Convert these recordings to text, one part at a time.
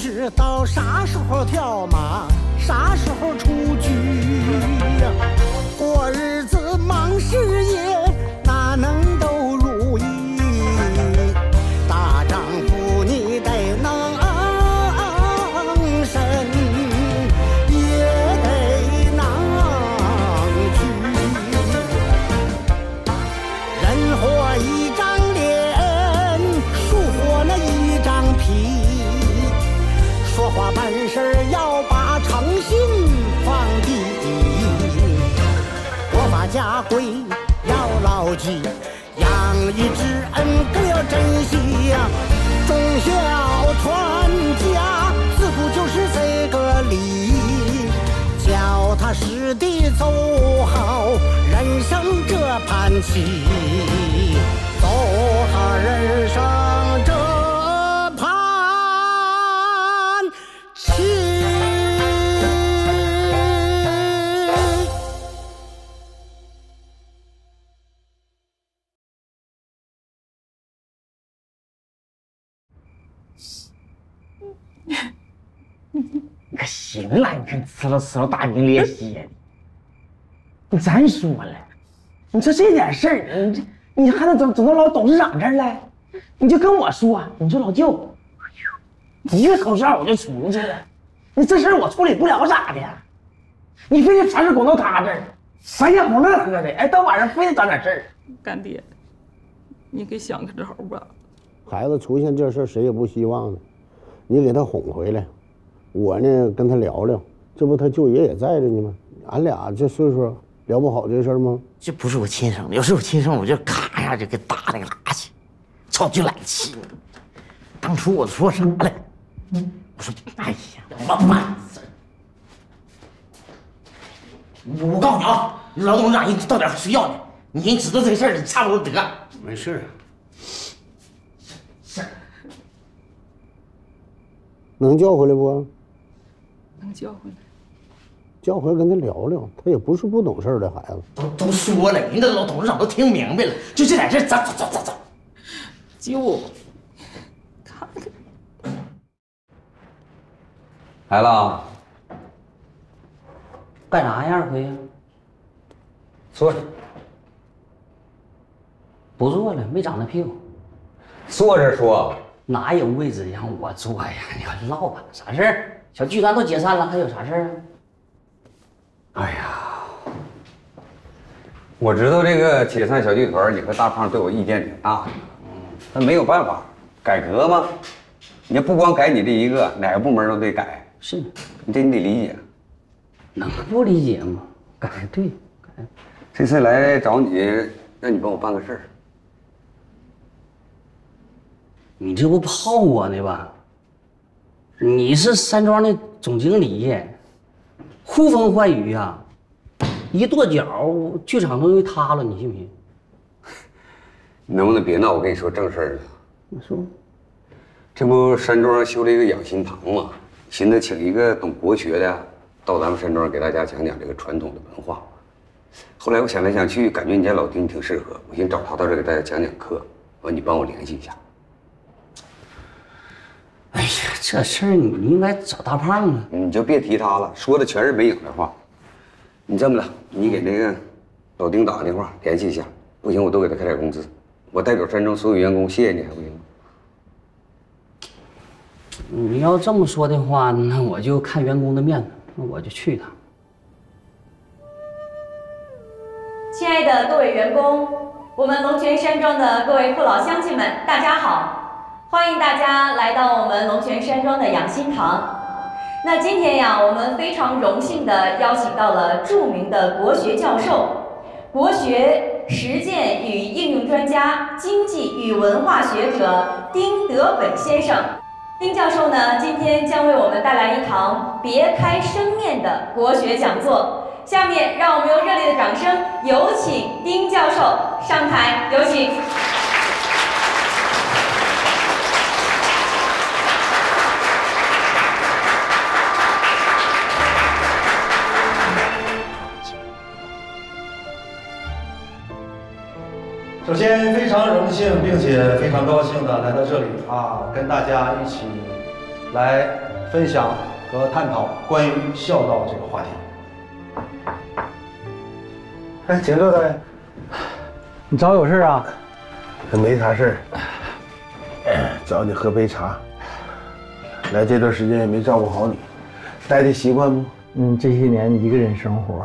知道啥时候跳马，啥时候出局呀？过日子忙事业，哪能都如意？大丈夫你得能伸，也得能屈。人活一张脸，树活那一张皮。说话办事要把诚信放第一，国法家规要牢记，养育之恩更要珍惜呀。忠孝传家自古就是这个理，脚踏实地走好人生这盘棋，走好人生这你可行了，你看呲了大名咧血的。你咱说了，你说这点事儿，你还能走到老董事长这儿来？你就跟我说，你说老舅，一个口哨我就出去了，你这事儿我处理不了咋的？你非得啥事拱到他这儿，白天哄乐呵的，哎，到晚上非得找点事儿。 干爹，你给想个招吧。 孩子出现这事儿，谁也不希望的，你给他哄回来。我呢跟他聊聊，这不他舅爷也在着呢吗？俺俩这岁数聊不好这事儿吗？ 这不是我亲生的，要是我亲生，我就咔一下就给打那个拉去，操就来气。当初我说啥了？我说哎呀，我妈！我告诉你啊，老董事长人到点睡觉呢，你人知道这事儿，你差不多得。 没事。 是。 能叫回来不？ 能叫回来。 叫回来跟他聊聊，他也不是不懂事的孩子。 都说了，人家老董事长都听明白了，就这点事儿，走。 舅，看看。 来了。 干啥呀，二奎呀？ 坐着。 不坐了，没长那屁股。 坐着说。 哪有位置让我坐呀？你快唠吧，啥事儿？小剧团都解散了，还有啥事儿啊？ 哎呀，我知道这个解散小剧团，你和大胖对我意见挺大的，但没有办法，改革嘛，你不光改你这一个，哪个部门都得改。 是， 你得理解。 能不理解吗？改对，改。 这次来找你，让你帮我办个事儿。 你这不泡我呢吧？你是山庄的总经理，呼风唤雨呀，一跺脚，剧场都容易塌了，你信不信？ 你能不能别闹？我跟你说正事儿呢。 你说， 这不山庄修了一个养心堂吗？寻思请一个懂国学的到咱们山庄给大家讲讲这个传统的文化。后来我想来想去，感觉你家老丁挺适合，我寻思找他到这给大家讲讲课。完，你帮我联系一下。 哎呀，这事儿你应该找大胖啊！ 你就别提他了，说的全是没影的话。你这么的，你给那个老丁打个电话联系一下，不行我都给他开点工资。我代表山庄所有员工谢谢你，还不行吗？ 你要这么说的话，那我就看员工的面子，那我就去一趟。 亲爱的各位员工，我们龙泉山庄的各位父老乡亲们，大家好！欢迎大家来到我们龙泉山庄的养心堂。那今天呀，我们非常荣幸地邀请到了著名的国学教授、国学实践与应用专家、经济与文化学者丁德本先生。丁教授呢，今天将为我们带来一堂别开生面的国学讲座。下面让我们用热烈的掌声，有请丁教授上台，有请。 首先非常荣幸并且非常高兴的来到这里跟大家一起来分享和探讨关于孝道这个话题。 哎，请坐，导演。 你找我有事啊？ 没啥事儿，找你喝杯茶。来这段时间也没照顾好你，待的习惯不？ 这些年一个人生活，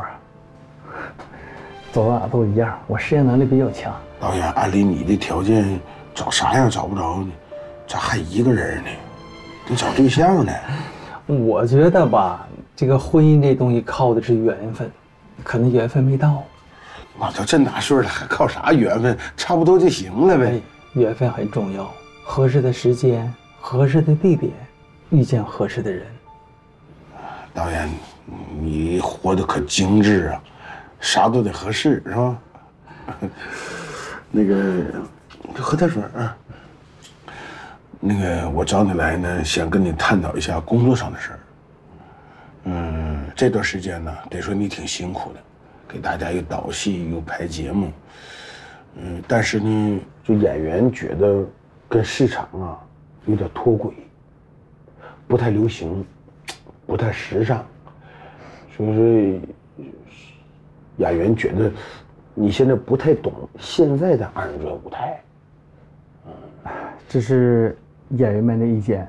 走到哪都一样。我适应能力比较强。 导演，按理你的条件，找啥样找不着呢？咋还一个人呢？得找对象呢。 我觉得吧，这个婚姻这东西靠的是缘分，可能缘分没到。 我都这么大岁了，还靠啥缘分？差不多就行了呗。 缘分很重要，合适的时间、合适的地点，遇见合适的人。 导演，你活得可精致啊，啥都得合适，是吧？那个，喝点水啊。那个，我找你来呢，想跟你探讨一下工作上的事儿。这段时间呢，得说你挺辛苦的，给大家又导戏又排节目。但是呢，就演员觉得跟市场啊有点脱轨，不太流行，不太时尚，所以说演员觉得你现在不太懂现在的二人转舞台。 这是演员们的意见。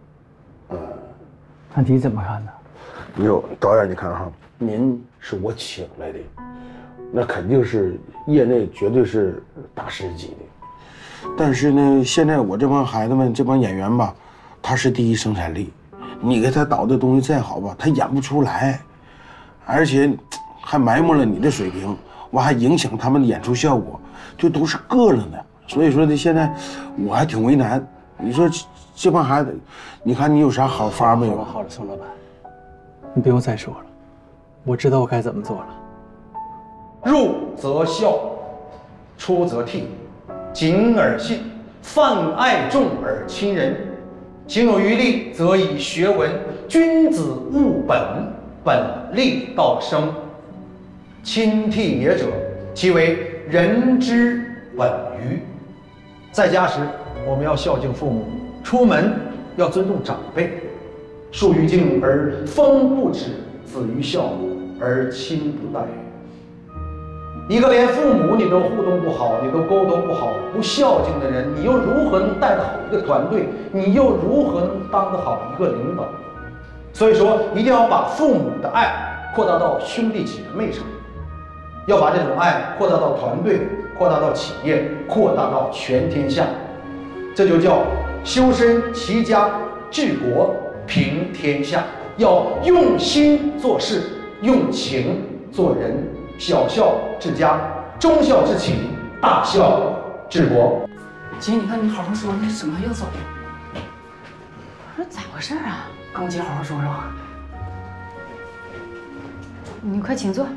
那你怎么看呢？ 哟，导演，你看哈，您是我请来的，那肯定是业内绝对是大师级的。但是呢，现在我这帮孩子们，这帮演员吧，他是第一生产力。你给他导的东西再好吧，他演不出来，而且还埋没了你的水平，完还影响他们的演出效果，就都是膈应的。所以说呢，现在我还挺为难。你说这帮孩子，你看你有啥好法没有？ 好了，宋老板，你不用再说了，我知道我该怎么做了。 入则孝，出则悌，谨而信，泛爱众而亲仁。行有余力，则以学文。君子务本，本立道生。亲悌也者，其为人之本于。在家时，我们要孝敬父母；出门要尊重长辈。树欲静而风不止，子欲孝而亲不待。一个连父母你都互动不好，你都沟通不好，不孝敬的人，你又如何能带得好一个团队？你又如何能当得好一个领导？所以说，一定要把父母的爱扩大到兄弟姐妹上，要把这种爱扩大到团队，扩大到企业，扩大到全天下。这就叫修身齐家治国平天下。要用心做事，用情做人。小孝治家，中孝治企，大孝治国。 姐，你看你好好说，你怎么又走了？我说咋回事啊？跟我姐好好说说。 你快请坐。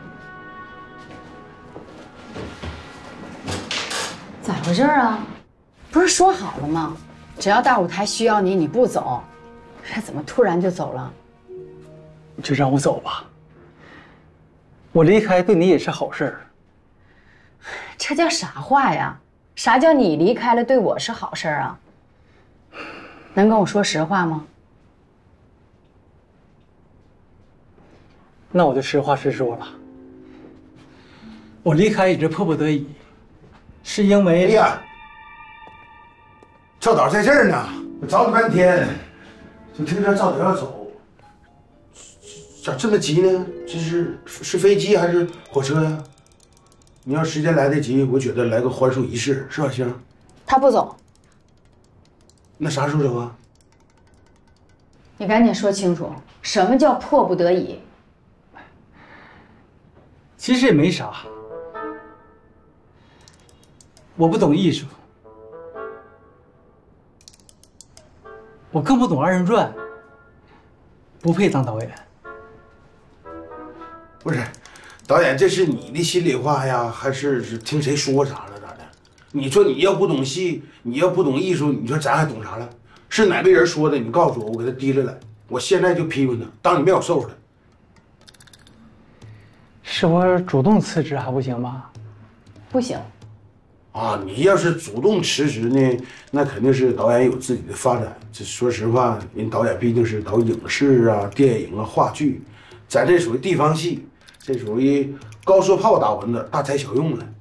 咋回事啊？不是说好了吗？只要大舞台需要你，你不走，这怎么突然就走了？ 就让我走吧。我离开对你也是好事儿。 这叫啥话呀？啥叫你离开了对我是好事儿啊？能跟我说实话吗？ 那我就实话实说了。我离开也是迫不得已，是因为…… 哎呀，赵导在这儿呢，我找你半天，就听说赵导要走。咋这么急呢？这是飞机还是火车呀？你要时间来得及，我觉得来个欢送仪式是吧，星？ 他不走。 那啥时候走啊？ 你赶紧说清楚，什么叫迫不得已？ 其实也没啥，我不懂艺术，我更不懂二人转，不配当导演。 不是，导演，这是你的心里话呀，还是听谁说啥了咋的？你说你要不懂戏，你要不懂艺术，你说咱还懂啥了？是哪个人说的？你告诉我，我给他提来了，我现在就批评他，当你没有受了。 是我主动辞职还不行吗？ 不行， 啊，你要是主动辞职呢，那肯定是导演有自己的发展。这说实话，人导演毕竟是导影视啊、电影啊、话剧，咱这属于地方戏，这属于高射炮打蚊子，大材小用了。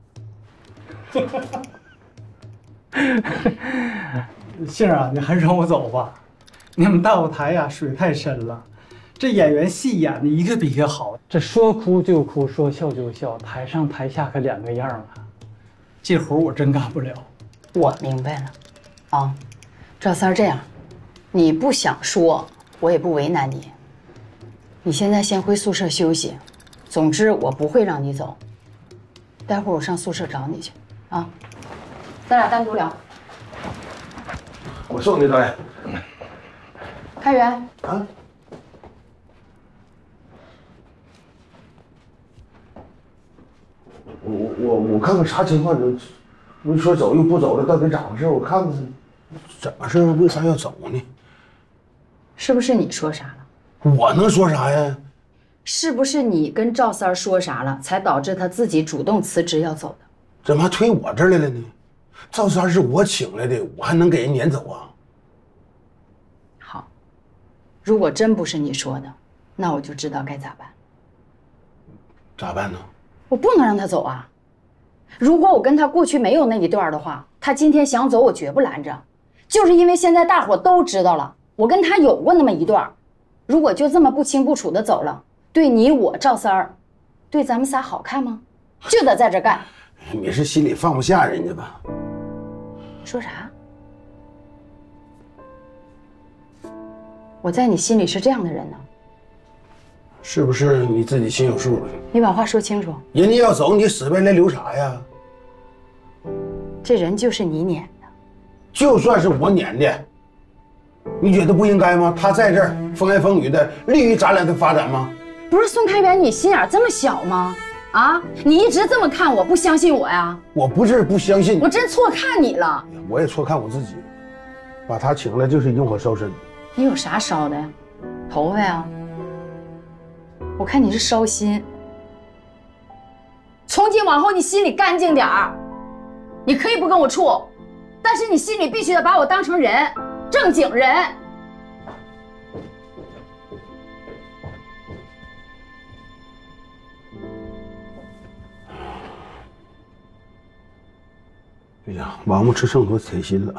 杏儿啊，你还是让我走吧。你们大舞台呀，水太深了，这演员戏演的一个比一个好，这说哭就哭，说笑就笑，台上台下可两个样啊。这活我真干不了。 我明白了，啊，赵三儿这样，你不想说，我也不为难你。你现在先回宿舍休息，总之我不会让你走。待会儿我上宿舍找你去，啊，咱俩单独聊。 我送你，导演。 开源啊。我看看啥情况？你说走又不走了，到底咋回事？我看看，怎么事？为啥要走呢？ 是不是你说啥了？ 我能说啥呀？ 是不是你跟赵三儿说啥了，才导致他自己主动辞职要走的？ 怎么还推我这儿来了呢？赵三是我请来的，我还能给人撵走啊？ 好，如果真不是你说的，那我就知道该咋办。 咋办呢？ 我不能让他走啊！如果我跟他过去没有那一段的话，他今天想走，我绝不拦着。就是因为现在大伙都知道了，我跟他有过那么一段，如果就这么不清不楚的走了，对你我赵三儿，对咱们仨好看吗？就得在这干。 你是心里放不下人家吧？ 说啥？我在你心里是这样的人呢？ 是不是你自己心有数了？ 你把话说清楚。 人家要走，你死白来留啥呀？ 这人就是你撵的。 就算是我撵的，你觉得不应该吗？他在这儿风言风语的，利于咱俩的发展吗？ 不是孙开元，你心眼这么小吗？啊，你一直这么看我，不相信我呀？ 我不是不相信你， 我真错看你了。 我也错看我自己，把他请来就是引火烧身。 你有啥烧的呀？头发呀？我看你是烧心。从今往后你心里干净点儿，你可以不跟我处，但是你心里必须得把我当成人，正经人。 哎呀，王八吃秤砣铁心了。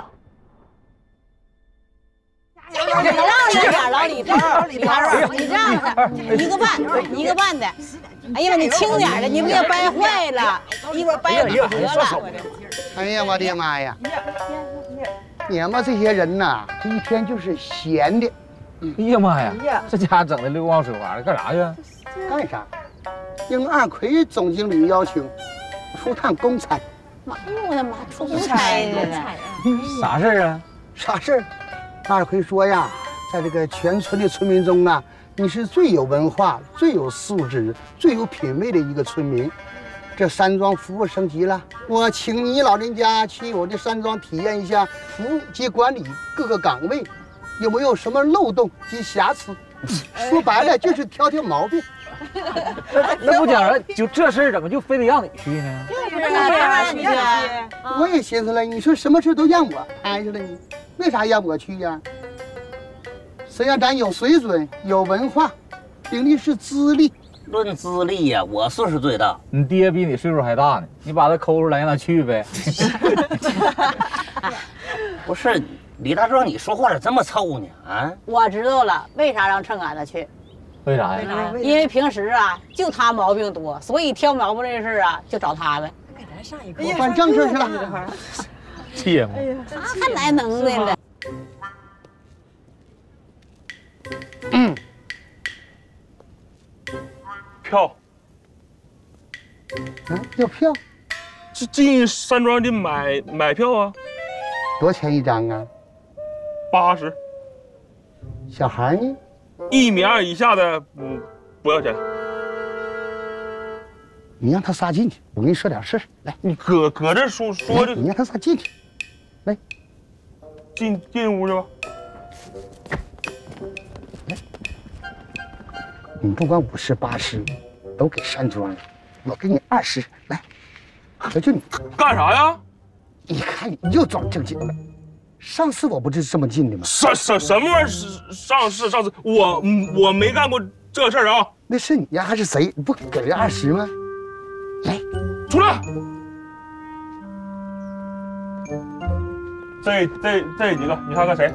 让着点，老李头，李头，你让着，一个半，一个半的。哎呀妈，你轻点的，你别掰坏了，一会儿掰折了。 哎呀，我的妈呀！你们这些人呐，这一天就是闲的。 哎呀妈呀，这家整的溜光水滑的，干啥去？ 干啥？应二奎总经理要求，出趟公差。 哎呦我的妈，出差去了？ 啥事儿啊？ 啥事儿？二奎说呀，在这个全村的村民中啊，你是最有文化、最有素质、最有品位的一个村民。这山庄服务升级了，我请你老人家去我的山庄体验一下服务及管理各个岗位，有没有什么漏洞及瑕疵？说白了就是挑挑毛病。 那不讲了，就这事儿怎么就非得让你去呢？ 就是让你去。 我也寻思了，你说什么事都让我挨着了你，为啥让我去呀？谁让咱有水准、有文化，凭的是资历。 论资历呀，我岁数最大。 你爹比你岁数还大呢，你把他抠出来让他去呗。 不是李大壮，你说话咋这么臭呢？啊， 我知道了，为啥让秤杆子去？ 为啥呀？ 因为平时啊，就他毛病多，所以挑毛病这事儿啊，就找他呗。给咱上一课， 我办正事去了。 切嘛！ 他还来能耐了。 票。 要票？ 进山庄的买票啊。 多少钱一张啊 ？80。 小孩呢 ？1.2米以下的不要钱。 你让他仨进去，我跟你说点事儿。来， 你搁这说的。 你让他仨进去。来， 进屋去吧。 来，你不管50、80，都给山庄了。我给你20，来。 就你干啥呀？ 一看你又装正经了。上次我不就是这么进的吗？ 什么玩意儿？上次我没干过这事儿啊！ 那是你呀，还是谁？你不给人20吗？来， 出来！这几个，你看看谁？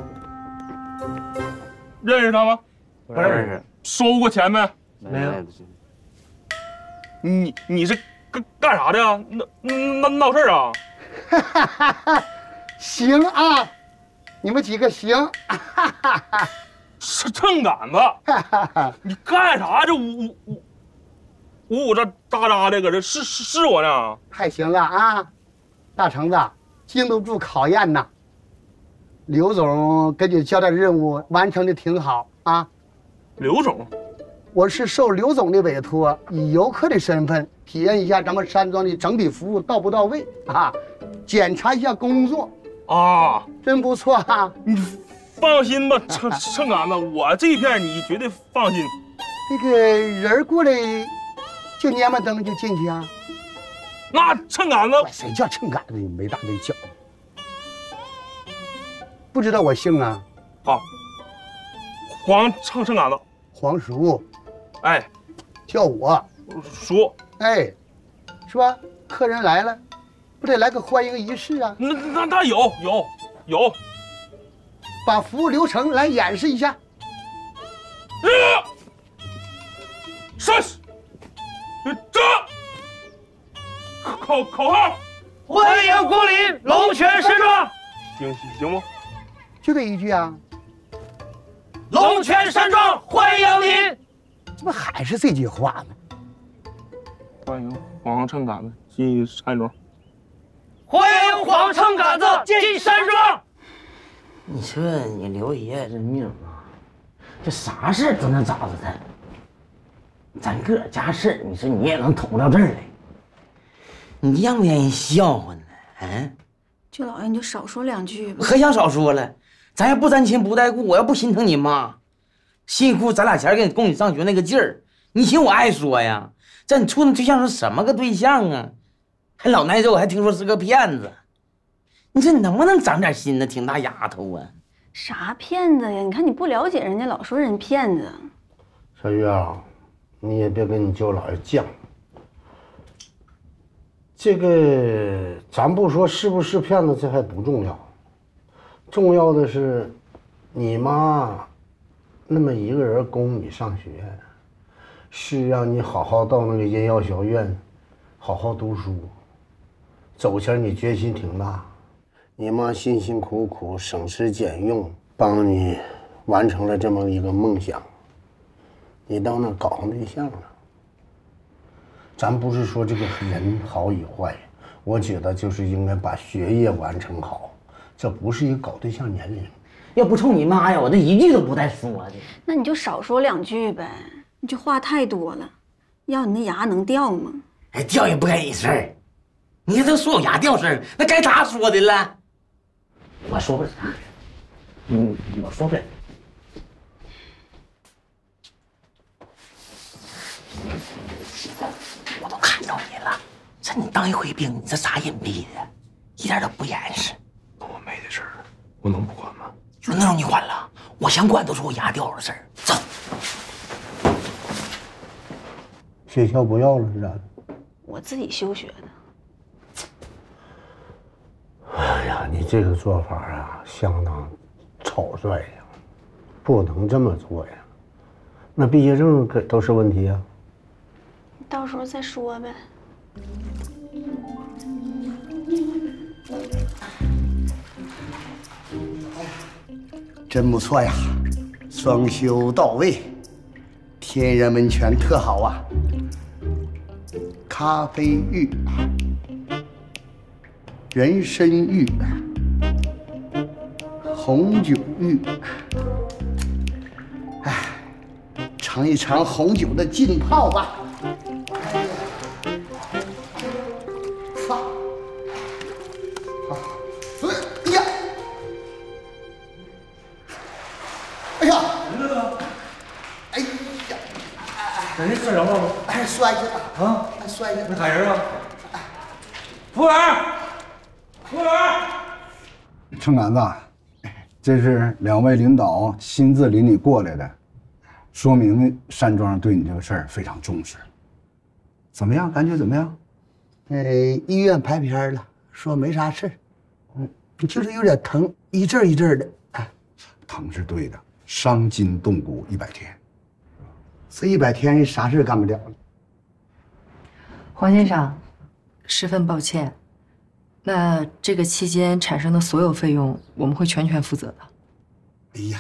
认识他吗？ 不认识。 收过钱没？ 没有。 你是干啥的呀？闹事儿啊？ 行啊，你们几个行。 是秤杆子。你干啥？这呜喳喳的，搁这是我呢？ 太行了啊，大橙子，经得住考验呐。刘总给你交代任务完成的挺好啊。 刘总， 我是受刘总的委托，以游客的身份体验一下咱们山庄的整体服务到不到位啊，检查一下工作啊， 真不错啊。 你放心吧，秤杆子，我这片你绝对放心。 那个人过来就蔫巴灯就进去啊？ 那秤杆子， 谁叫秤杆子？你没大没小。不知道我姓啊？ 啊，黄秤杆子， 黄叔。 哎， 叫我叔。 哎，是吧？客人来了，不得来个欢迎仪式啊？ 那有。 把服务流程来演示一下。 上，这口号， 欢迎光临龙泉山庄。 行不？ 就这一句啊。 龙泉山庄欢迎您。 这不还是这句话吗？ 欢迎黄秤杆子进山庄。 欢迎黄秤杆子进山庄。 你说你刘爷这命啊， 这啥事都能找着他。咱个家事，你说你也能捅到这儿来，你愿不愿意笑话呢？嗯， 舅老爷，你就少说2句吧。 可想少说了，咱要不沾亲不带故，我要不心疼你妈，辛苦咱俩前给你供你上学那个劲儿，你寻我爱说呀？这你处那对象是什么个对象啊？还老耐受，还听说是个骗子。你说你能不能长点心呢？挺大丫头啊！ 啥骗子呀？你看你不了解人家，老说人骗子。 小玉啊，你也别跟你舅老爷犟。这个咱不说是不是骗子，这还不重要，重要的是你妈那么一个人供你上学，是让你好好到那个音药学院好好读书。走前你决心挺大，你妈辛辛苦苦省吃俭用帮你完成了这么一个梦想，你到那搞上对象了。咱不是说这个人好与坏，我觉得就是应该把学业完成好，这不是一个搞对象年龄。 要不冲你妈呀，我这一句都不带说的。 那你就少说2句呗，你这话太多了，要你那牙能掉吗？ 哎，掉也不该你事儿。你看他说我牙掉事儿，那该他说的了。我说不了啥，我说不了。我都看到你了，这你当一回兵，你这啥隐蔽的，一点都不严实。 跟我妹的事儿，我能不管吗？ 有那种你管了？我想管都是我牙掉的事儿。走。 学校不要了是咋的？ 我自己休学的。 哎呀，你这个做法啊，相当草率呀，不能这么做呀。那毕业证都是问题啊。 到时候再说呗。 真不错呀，装修到位，天然温泉特好啊。咖啡浴、人参浴、红酒浴，哎，尝一尝红酒的浸泡吧。哎呀！哎呀！ 人家摔着了吗？ 哎，摔去了啊！ 摔去了。 没喊人啊？ 服务员，服务员。 程杆子，这是2位领导亲自领你过来的，说明山庄对你这个事儿非常重视。怎么样？感觉怎么样？医院拍片了，说没啥事儿，就是有点疼，一阵一阵的。疼是对的，伤筋动骨100天，这100天啥事干不了了。 黄先生，十分抱歉，那这个期间产生的所有费用，我们会全权负责的。 哎呀，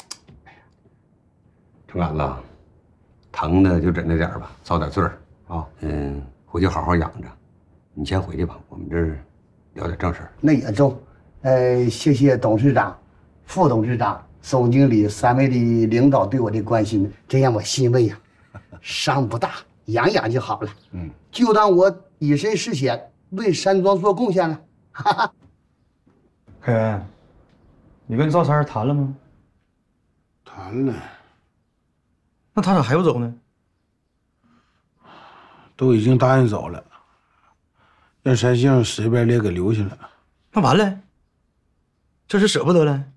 程杆子，疼的就忍着点吧，遭点罪儿啊。回去好好养着。你先回去吧，我们这儿聊点正事儿。 那也中，谢谢董事长、副董事长、总经理3位的领导对我的关心，这让我欣慰呀。伤不大，养养就好了。就当我以身试险，为山庄做贡献了。哈哈。 凯源，你跟赵三谈了吗？ 谈了。 那他咋还不走呢？ 都已经答应走了，让山杏随便列给留下了。 那完了，这是舍不得了。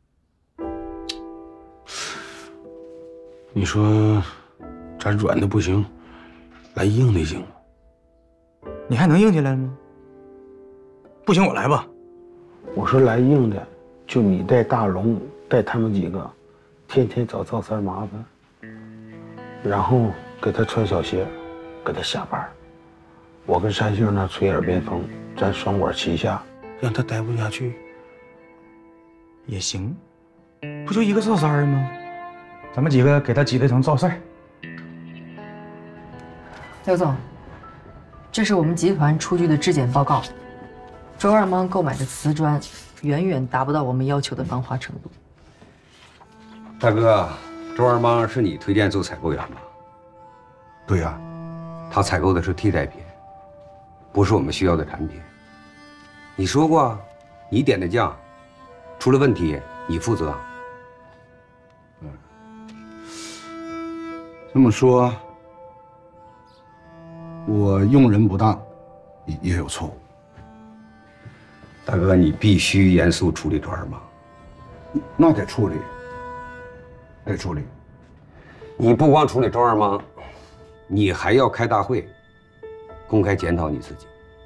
你说，咱软的不行，来硬的行吗？ 你还能硬起来吗？不行，我来吧。 我说来硬的，就你带大龙，带他们几个，天天找赵三麻烦，然后给他穿小鞋，给他下班。我跟山杏呢吹耳边风，咱双管齐下，让他待不下去。 也行，不就一个赵三吗？咱们几个给他挤兑成赵四儿。 刘总，这是我们集团出具的质检报告。周二芒购买的瓷砖远远达不到我们要求的防滑程度。 大哥，周二芒是你推荐做采购员吧？ 对呀， 他采购的是替代品，不是我们需要的产品。你说过，你点的酱出了问题你负责。 这么说，我用人不当，也有错误。 大哥，你必须严肃处理周二芒。 那得处理，得处理。 你不光处理周二芒，你还要开大会，公开检讨你自己。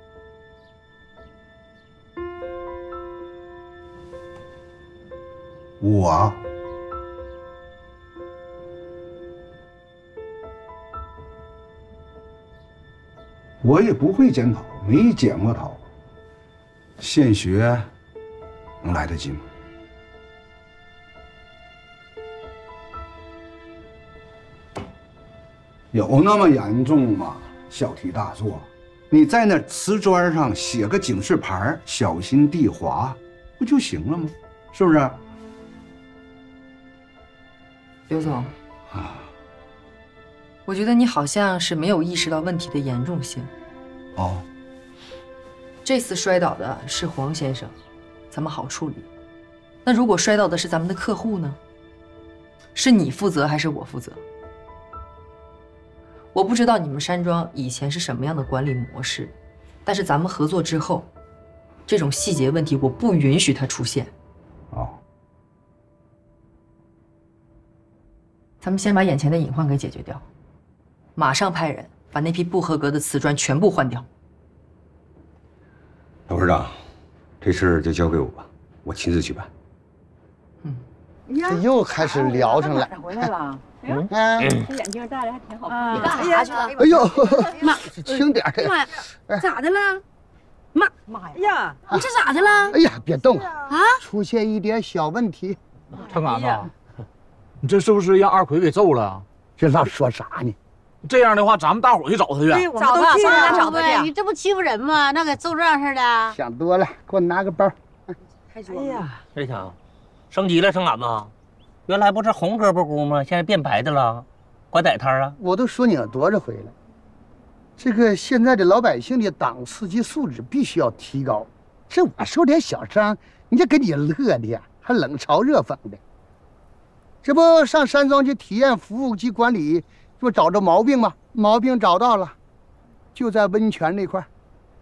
我也不会检讨，没检过讨，现学能来得及吗？有那么严重吗？小题大做。你在那瓷砖上写个警示牌，小心地滑，不就行了吗？是不是？ 刘总，我觉得你好像是没有意识到问题的严重性。 哦， 这次摔倒的是黄先生，咱们好处理。那如果摔倒的是咱们的客户呢？是你负责还是我负责？我不知道你们山庄以前是什么样的管理模式，但是咱们合作之后，这种细节问题我不允许它出现。 哦， 咱们先把眼前的隐患给解决掉，马上派人把那批不合格的瓷砖全部换掉。 董事长，这事就交给我吧，我亲自去办。 这又开始聊上了。 回来了。 这眼镜戴的还挺好看。 你干啥去了？哎呦，妈，轻点的。 妈呀，咋的了？妈呀！你这咋的了？ 哎呀，别动啊！出现一点小问题。 程杆子，你这是不是让二奎给揍了？ 这老说啥呢？ 这样的话，咱们大伙去找他去。 对，我们都去找他去。你这不欺负人吗？那给揍这样似的。 想多了，给我拿个包。 哎呀， 这瞧，升级了，程杆子。原来不是红胳膊菇吗？现在变白的了，管歹摊啊！ 我都说你多少回了，这个现在的老百姓的档次及素质必须要提高。这我受点小伤，你这给你乐的，还冷嘲热讽的。这不上山庄去体验服务及管理，就找着毛病吗？毛病找到了，就在温泉那块儿。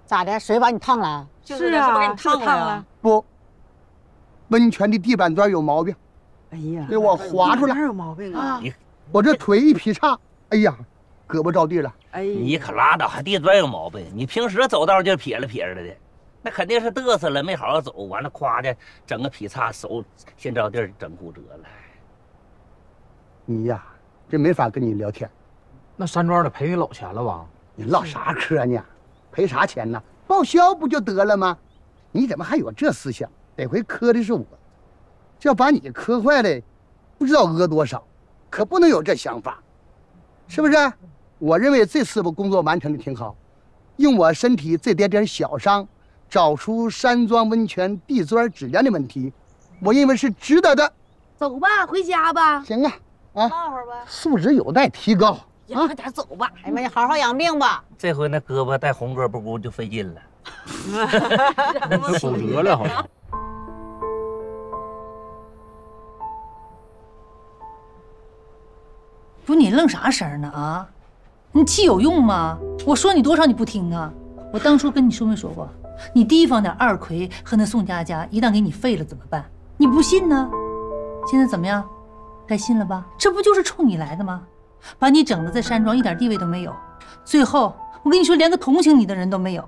咋的？水把你烫了？ 是啊， 给你烫了。 不，温泉的地板砖有毛病。 哎呀， 给我划出来。 哪有毛病啊？ 我这腿一劈叉，哎呀，胳膊着地了。 哎， 你可拉倒，还地砖有毛病？你平时走道就撇了撇着的，那肯定是嘚瑟了，没好好走，完了夸的整个劈叉，手先着地整骨折了。 你呀，这没法跟你聊天。 那山庄得赔你老钱了吧？ 你唠啥嗑呢？赔啥钱呢？报销不就得了吗？你怎么还有这思想？得亏磕的是我，要把你磕坏了，不知道讹多少，可不能有这想法，是不是？我认为这次我工作完成的挺好，用我身体这点小伤，找出山庄温泉地砖质量的问题，我认为是值得的。 走吧，回家吧。 行啊， 唠会儿吧。 素质有待提高。 呀，快点走吧。 哎呀妈，你好好养病吧。 这回那胳膊带红胳膊骨就费劲了， 骨折了好像。 不是你愣啥声呢啊？你气有用吗？我说你多少你不听啊？我当初跟你说没说过，你提防点二奎和那宋佳佳，一旦给你废了怎么办？你不信呢？现在怎么样？该信了吧？这不就是冲你来的吗？把你整的在山庄一点地位都没有，最后我跟你说，连个同情你的人都没有。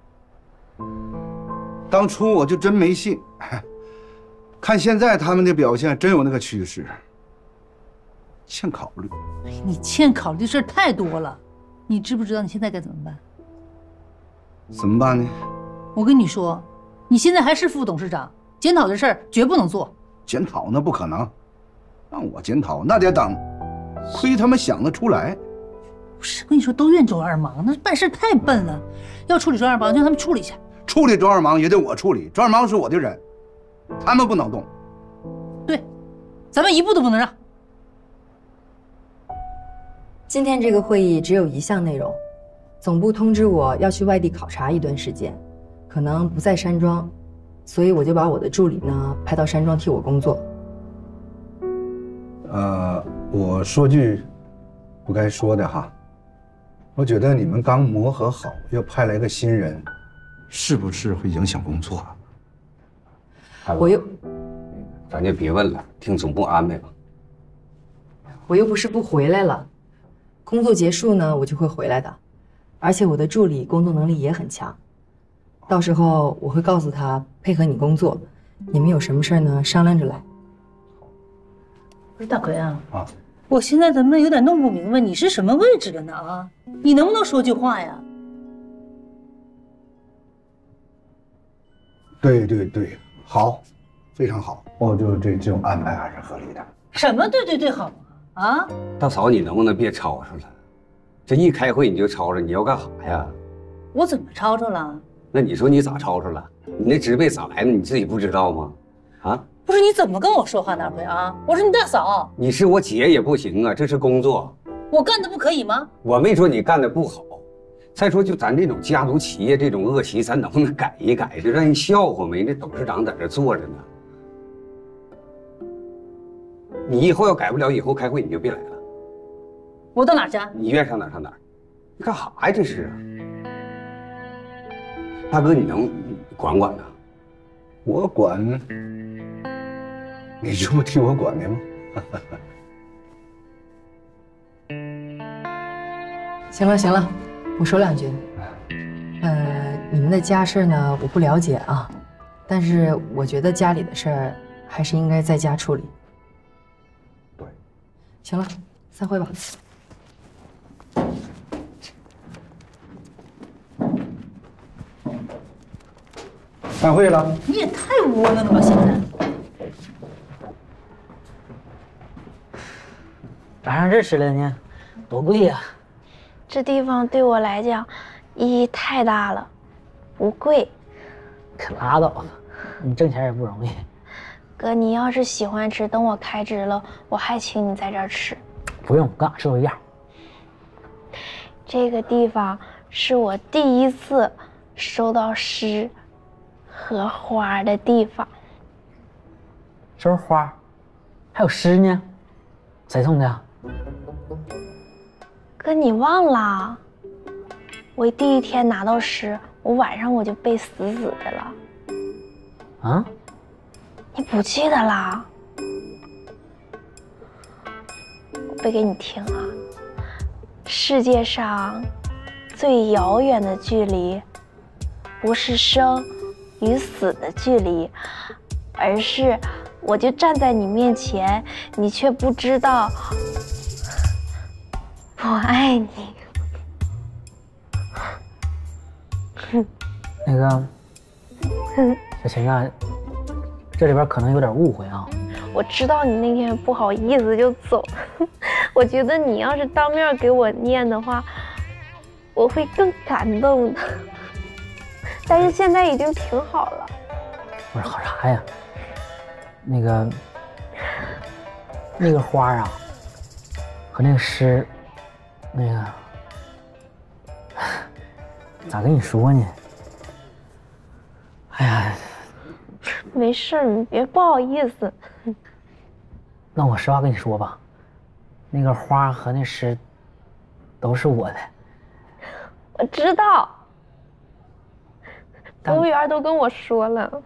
当初我就真没信，看现在他们的表现，真有那个趋势。欠考虑， 你欠考虑的事太多了，你知不知道你现在该怎么办？ 怎么办呢？ 我跟你说，你现在还是副董事长，检讨的事儿绝不能做。 检讨那不可能，让我检讨那得等，亏他们想得出来。 不是，我跟你说，都怨周二忙，那办事太笨了。要处理周二忙，就让他们处理去。 处理周二忙也得我处理，周二忙是我的人，他们不能动。 对，咱们一步都不能让。 今天这个会议只有一项内容，总部通知我要去外地考察一段时间，可能不在山庄，所以我就把我的助理呢派到山庄替我工作。 我说句不该说的哈，我觉得你们刚磨合好，要派来个新人，是不是会影响工作？ 我又， 咱就别问了，听总部安排吧。 我又不是不回来了。工作结束呢，我就会回来的，而且我的助理工作能力也很强，到时候我会告诉他配合你工作，你们有什么事呢商量着来。 不是大奎啊，我现在怎么有点弄不明白你是什么位置了呢啊？你能不能说句话呀？ 对对对，好，非常好，我就这种安排还是合理的。 什么对对对好啊？ 大嫂，你能不能别吵吵了？这一开会你就吵吵，你要干啥呀？ 我怎么吵吵了？ 那你说你咋吵吵了？你那植被咋来的？你自己不知道吗？啊？ 不是你怎么跟我说话那回啊？我是你大嫂， 你是我姐也不行啊，这是工作。 我干的不可以吗？ 我没说你干的不好。再说就咱这种家族企业这种恶习，咱能不能改一改？就让人笑话没？那董事长在这坐着呢。你以后要改不了，以后开会你就别来了。 我到哪儿去？ 你愿上哪儿上哪儿。你干啥呀？这是。大哥，你能管管呢？ 我管，你这不替我管的吗？ 行了行了，我说两句。你们的家事呢，我不了解啊，但是我觉得家里的事儿还是应该在家处理。 对， 行了，散会吧。 散会了。 你也太窝囊了吧！现在咋上这吃了呢？多贵呀！ 这地方对我来讲意义太大了，不贵。 可拉倒吧，你挣钱也不容易。 哥，你要是喜欢吃，等我开支了，我还请你在这儿吃。 不用，跟俺说一样。 这个地方是我第一次收到诗和花的地方。 收花，还有诗呢？谁送的？ 哥，你忘了？我第一天拿到诗， 我晚上我就背死死的了。 啊？ 你不记得啦？我背给你听啊。世界上最遥远的距离，不是生与死的距离，而是我就站在你面前，你却不知道我爱你。 那个，小琴啊，这里边可能有点误会啊。 我知道你那天不好意思就走了，我觉得你要是当面给我念的话，我会更感动的。但是现在已经挺好了。 不是好啥呀？那个花啊，和那个诗，那个咋跟你说呢？哎呀， 没事，你别不好意思。 那我实话跟你说吧，那个花和那诗都是我的。 我知道，服务员都跟我说了。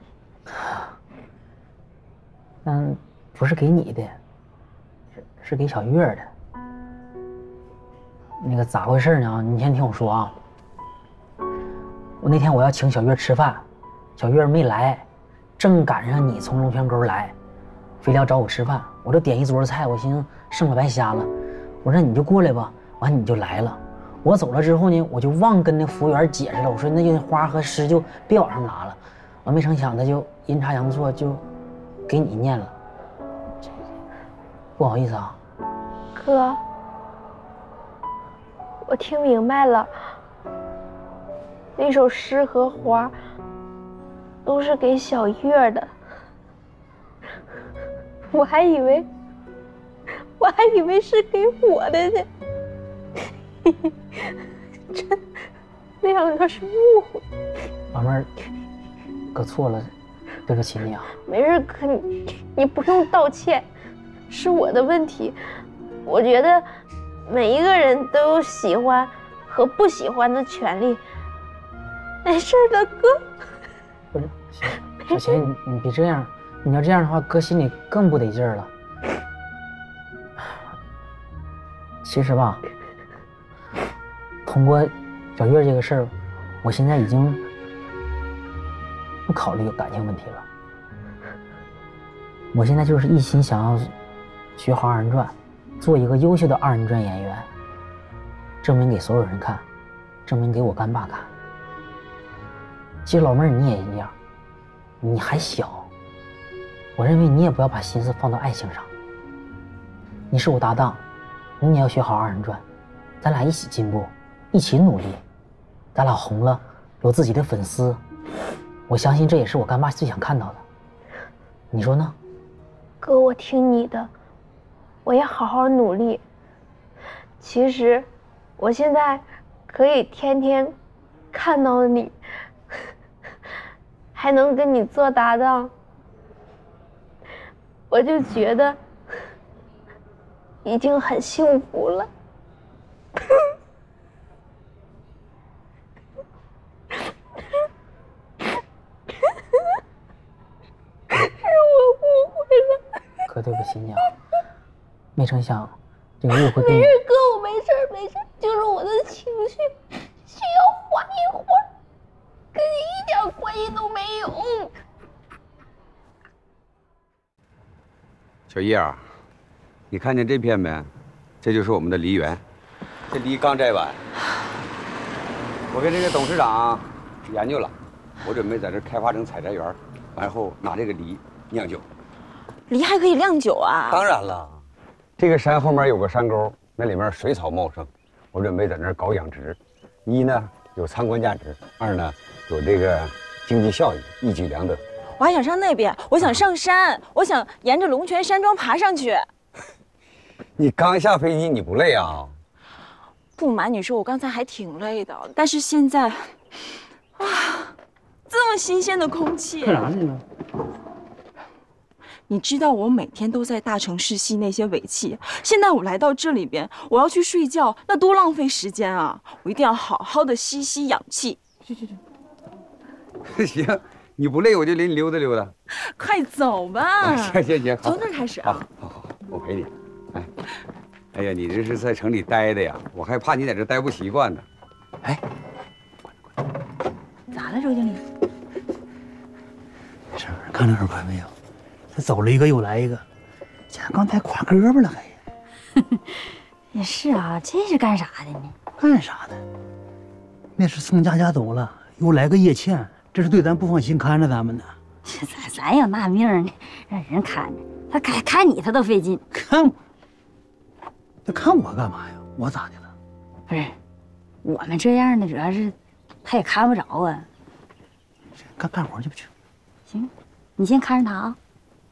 但不是给你的，是给小月的。那个咋回事呢？你先听我说啊。我那天我要请小月吃饭，小月没来，正赶上你从龙泉沟来，非得要找我吃饭，我就点一桌菜，我寻思剩了白瞎了，我说你就过来吧，完你就来了。我走了之后呢，我就忘跟那服务员解释了，我说那个花和诗就别往上拿了，完没成想他就阴差阳错就给你念了，不好意思啊。 哥，我听明白了，那首诗和花都是给小月的。我还以为是给我的呢。这两个是误会。老妹儿， 哥错了，对不起你啊。 没事，哥，你不用道歉，是我的问题。我觉得每一个人都有喜欢和不喜欢的权利。没事的，哥。 不是，小琴，你别这样，你要这样的话，哥心里更不得劲儿了。其实吧，通过小月这个事儿，我现在已经不考虑感情问题了。我现在就是一心想要学好二人转，做一个优秀的二人转演员，证明给所有人看，证明给我干爸看。其实老妹儿你也一样，你还小，我认为你也不要把心思放到爱情上。你是我搭档，你也要学好二人转，咱俩一起进步，一起努力，咱俩红了，有自己的粉丝，我相信这也是我干爸最想看到的。你说呢？ 哥，我听你的，我也好好努力。其实，我现在可以天天看到你，还能跟你做搭档，我就觉得已经很幸福了。是我误会了。 哥，对不起你啊，没成想这个误会对你。 没事，哥，我没事，就是我的情绪需要缓一会儿，跟你一点关系都没有。 小叶啊，你看见这片没？这就是我们的梨园，这梨刚摘完，我跟这个董事长研究了，我准备在这开发成采摘园，然后拿这个梨酿酒。 梨还可以酿酒啊？ 当然了，这个山后面有个山沟，那里面水草茂盛，我准备在那儿搞养殖。一呢有参观价值，二呢有这个经济效益，一举两得。 我还想上那边，我想上山，我想沿着龙泉山庄爬上去。 你刚下飞机，你不累啊？ 不瞒你说，我刚才还挺累的，但是现在，啊，这么新鲜的空气。 干啥去呢？ 你知道我每天都在大城市吸那些尾气，现在我来到这里边，我要去睡觉，那多浪费时间啊！我一定要好好的吸氧气。去， 行，你不累我就领你溜达溜达。 快走吧。 行， 从这儿开始啊。 好，我陪你。哎呀，你这是在城里待的呀，我还怕你在这待不习惯呢。哎， 咋了，周经理？ 没事，看那耳环没有？他走了一个又来一个，家刚才挎胳膊了还。 也是啊，这是干啥的呢？ 干啥的？那是宋佳佳走了，又来个叶倩，这是对咱不放心看着咱们呢。 咱有那命呢，让人看着，他看你他都费劲。 看我？他看我干嘛呀？我咋的了？ 不是，我们这样的主要是他也看不着啊。 干活去不去？ 行，你先看着他啊。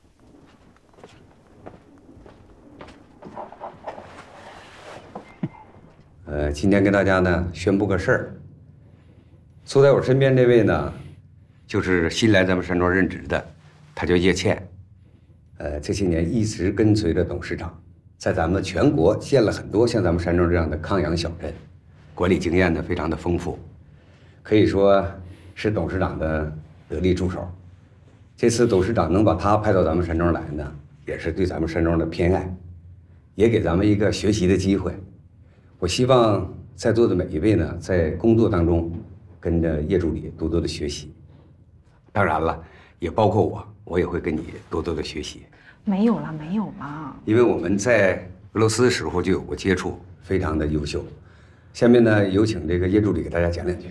今天跟大家呢宣布个事儿。坐在我身边这位呢，就是新来咱们山庄任职的，他叫叶倩。这些年一直跟随着董事长，在咱们全国建了很多像咱们山庄这样的康养小镇，管理经验呢非常的丰富，可以说是董事长的得力助手。这次董事长能把他派到咱们山庄来呢，也是对咱们山庄的偏爱，也给咱们一个学习的机会。我希望在座的每一位呢，在工作当中跟着叶助理多多的学习。当然了，也包括我也会跟你多多的学习。 没有了， 因为我们在俄罗斯的时候就有过接触，非常的优秀。下面呢，有请这个叶助理给大家讲两句。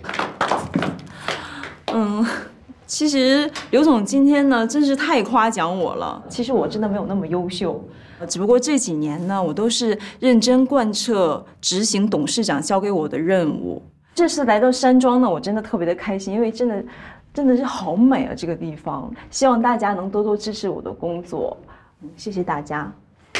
其实刘总今天呢，真是太夸奖我了。其实我真的没有那么优秀，只不过这几年呢，我都是认真贯彻执行董事长交给我的任务。这次来到山庄呢，我真的特别的开心，因为真的是好美啊，这个地方。希望大家能多多支持我的工作。谢谢大家。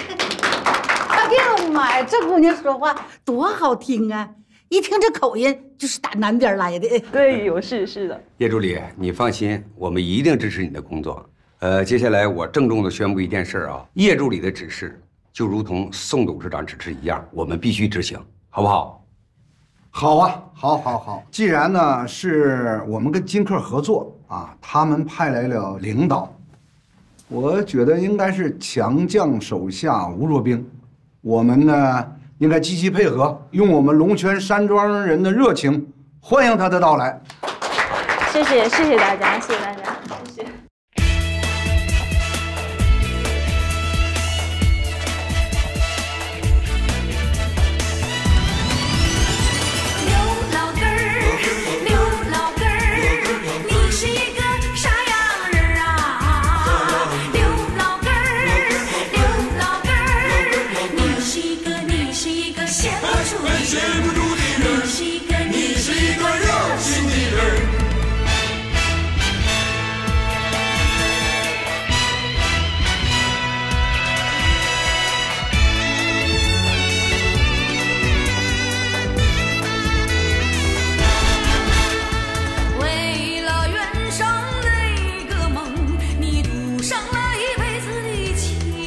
哎呀妈呀，这姑娘说话多好听啊！一听这口音就是打南边来的。 对，是的。 叶助理，你放心，我们一定支持你的工作。接下来我郑重的宣布一件事啊，叶助理的指示就如同宋董事长指示一样，我们必须执行，好不好？ 好啊，好。既然呢是我们跟金客合作啊，他们派来了领导，我觉得应该是强将手下无弱兵，我们呢应该积极配合，用我们龙泉山庄人的热情欢迎他的到来。 谢谢大家，谢谢大家，谢谢。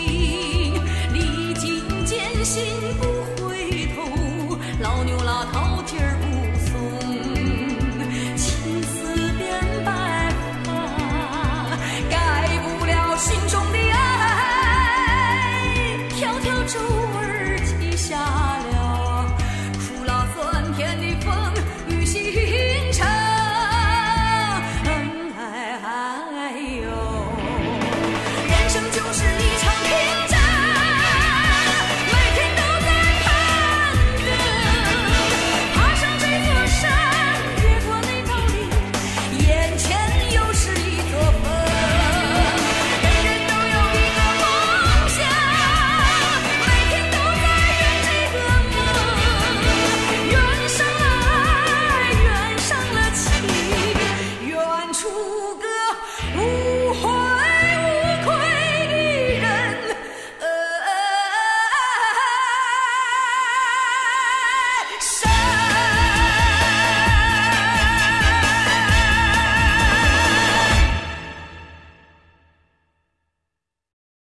心不回头，老牛拉套。